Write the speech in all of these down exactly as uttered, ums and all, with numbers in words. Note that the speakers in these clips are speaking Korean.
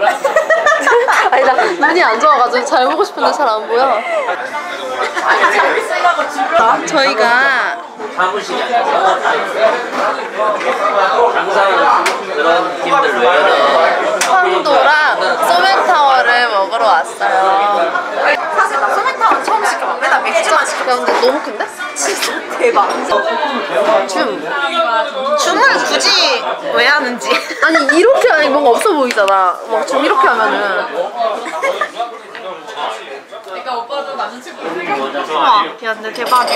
아니 나 눈이 안 좋아가지고 잘 보고 싶은데 잘 안 보여. 저희가 사무실이 아니라 항상 그런 팀들 외에는 황도랑 소맥타워를 먹으러 왔어요. 사실 나 소맥타워 처음 시켜봤는데 나 맥주만 시켰어. 야 근데 너무 큰데? 진짜 대박. 줌. 줌을 굳이 왜 하는지. 아니 이렇게 하니 뭔가 없어 보이잖아. 막 줌 이렇게 하면은. 그러니까 오빠도 남자친구 생각해봐. 야 근데 대박이야.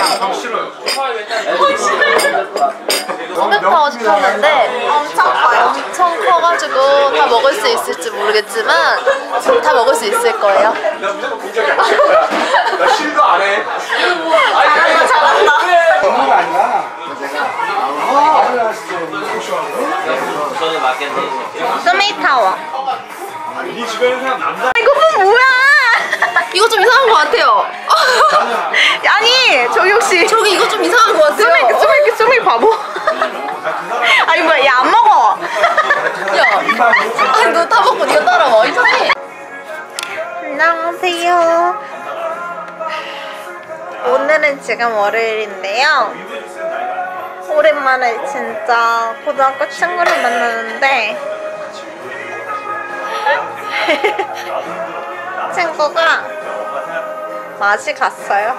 소맥타워 시켰는데 엄청 커요. 엄청 커가지고 다 먹을 수 있을지 모르겠지만 다 먹을 수 있을 거예요. 나 실도 안 해. 잘한다 잘한다. 저는 맞겠네. 소맥타워. 이 주변에 사람 남자. 이거 뭐야? 이거 좀 이상한 것 같아요. 아니 저기 혹시 저기 이거 좀 이상한 것 같아요. 소맥 소맥 소맥 바보? 아니 뭐야 얘 안 먹어. 야, 아니 너 다 먹고 네가 따라와 이상해. 안녕하세요. 오늘은 지금 월요일인데요. 오랜만에 진짜 고등학교 친구를 만나는데 친구가 맛이 갔어요.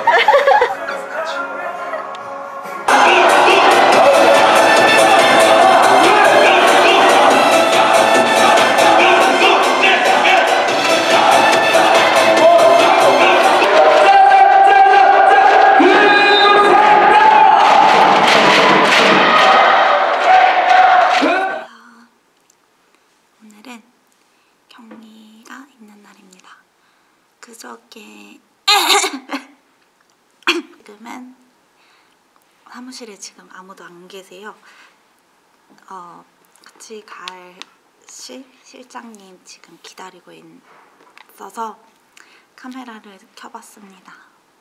오늘은 경리가 있는 날입니다. 그저께 지금은 사무실에 지금 아무도 안 계세요. 어, 같이 갈 실, 실장님 지금 기다리고 있어서 카메라를 켜봤습니다.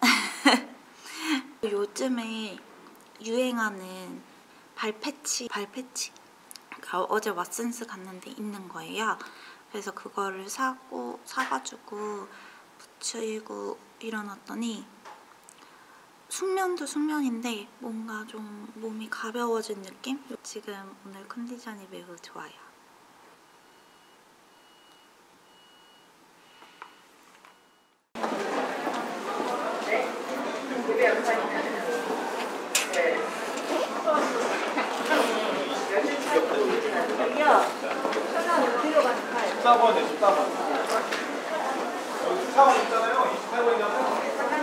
요즘에 유행하는 발패치, 발패치? 어제 왓슨스 갔는데 있는 거예요. 그래서 그거를 사고 사가지고 붙이고 일어났더니 숙면도 숙면인데 뭔가 좀 몸이 가벼워진 느낌? 지금 오늘 컨디션이 매우 좋아요. 십사 번에 십사 번. 여기 십사 번 있잖아요. 이십팔 번이잖아요.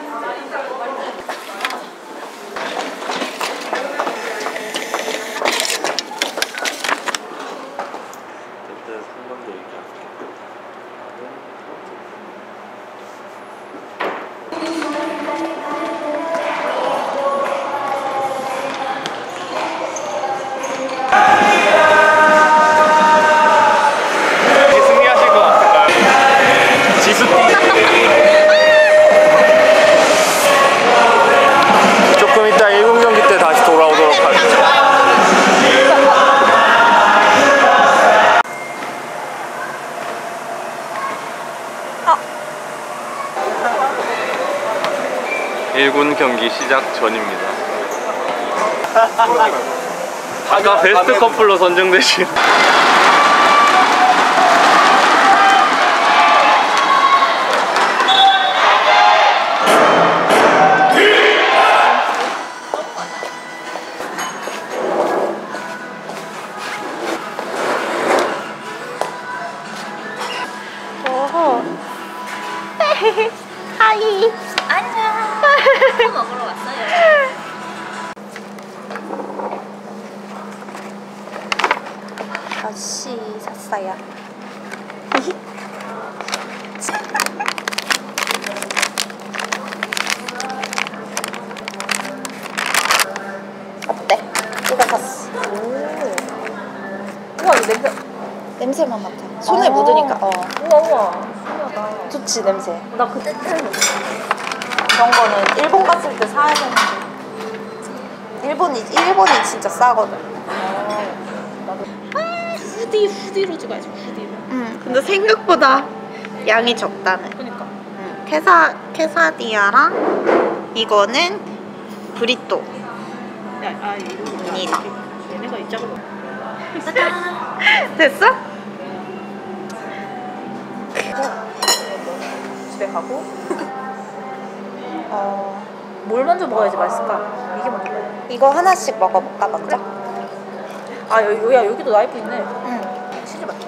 조금 이따 일 군 경기 때 다시 돌아오도록 하겠습니다. 어. 일 군 경기 시작 전입니다. 아까 베스트 커플로 선정되신 하이. 안녕. 뭐 먹으러 왔어요. 아씨 샀어요. 어때? 이거 샀어. 우와 이 냄새. 냄새만 맡아. 손에 아. 묻으니까. 어. 우와 우와. 신기하다. 좋지 냄새. 나 그때 그런 거는 일본 갔을 때 사야 되는데. 일본이 일본이 진짜 싸거든. 아, 후디 후디로 찍어야지 후디로. 응, 근데 생각보다 양이 적다네. 그니까. 응, 케사, 케사디아랑 이거는 브리또. 야, 아, 이거 니다. 얘네가 이 작은 거. 됐어? 집에 가고. 어, 뭘 먼저 먹어야지 맛있을까? 이게 먼저. 이거 하나씩 먹어볼까 먼저? 아, 여기, 야, 여기도 나이프 있네. 응. 치즈 맛.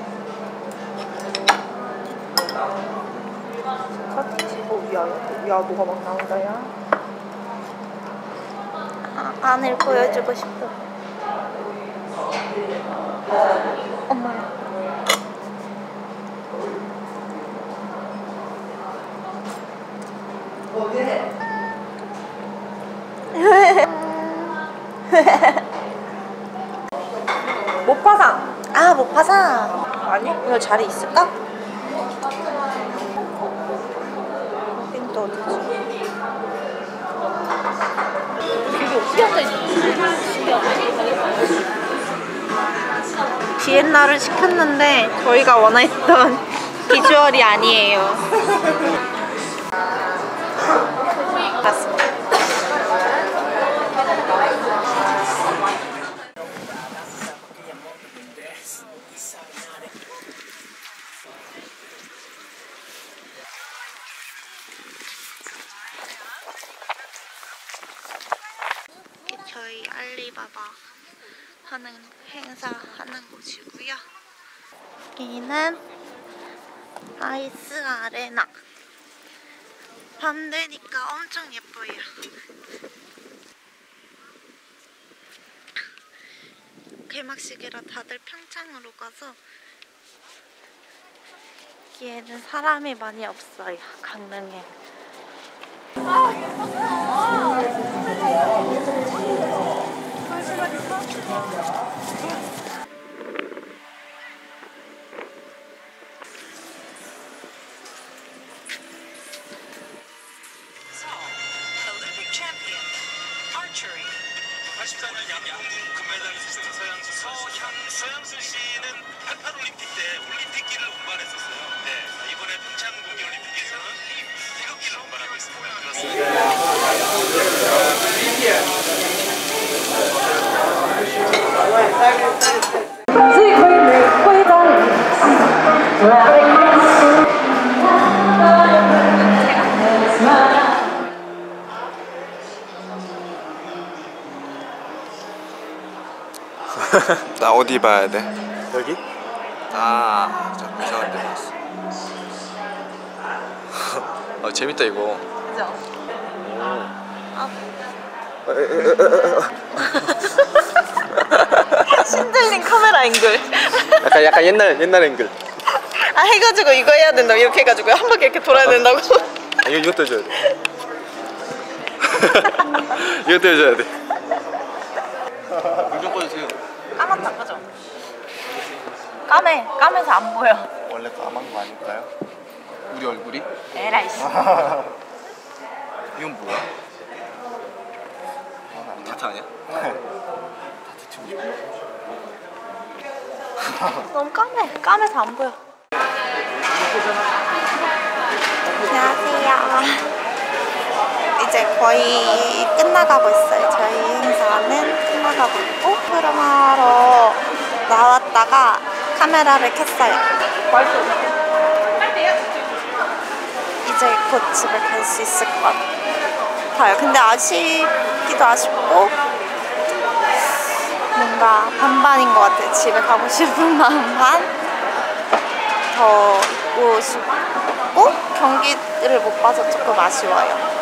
카티치. 어, 야, 야, 야, 뭐가 막 나온다, 야. 아, 안을 보여주고 싶어. 엄마야. 모파상. 아, 모파상. 아니? 이거 자리 있을까? 여긴 또 어디지? 되게 어떻게 앉아있는지 신기하다. 비엔나를 시켰는데 저희가 원했던 비주얼이 아니에요. 맞습니다. 저희 알리바바 하는 행사 하는 곳이고요. 여기는 아이스 아레나. 밤 되니까 엄청 예뻐요. 개막식이라 다들 평창으로 가서 여기에는 사람이 많이 없어요. 강릉에. Olympic champion, archery. 팔십사 년 양궁 금메달리스트 서양수 서향 서양수 씨는 팔십팔 올림픽 때 올림픽기를 운반했었어요. 네, 이번에 평창 동계올림픽에서는 태극기를 운반하고 있습니다. 나 어디 봐야 돼? 여기? 아, 저 이상한 데 봤어. 아, 재밌다 이거. 그죠? 신들린 카메라 앵글. 약간 약간 옛날 옛날 앵글. 아, 해가지고 이거 해야 된다. 이렇게 해가지고 한 바퀴 이렇게 돌아야 된다고. 아, 이거 이것도 해줘야 돼. 이것도 해줘야 돼. 물좀 꺼주세요. 까맣다, 그죠? 까매. 까매서 안 보여. 원래 까만 거 아닐까요? 우리 얼굴이? 에라이씨. 이건 뭐야? 다트 아니야? 너무 까매. 까매서 안 보여. 안녕하세요. 이제 거의 끝나가고 있어요. 저희 행사는 끝나가고 있고 프로마로 나왔다가 카메라를 켰어요. 이제 곧 집에 갈 수 있을 것 같아요. 근데 아쉽기도 아쉽고 뭔가 반반인 것 같아요. 집에 가고 싶은 마음 반, 더 오고 싶고 경기를 못 봐서 조금 아쉬워요.